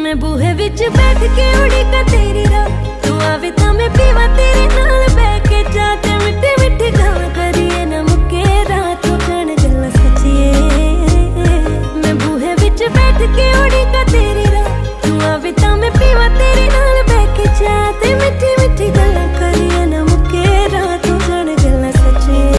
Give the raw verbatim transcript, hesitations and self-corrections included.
मैं बूहे विच बैठ के उड़ीका तेरी राह, तू आवे तां मैं पीवा तेरे नाल।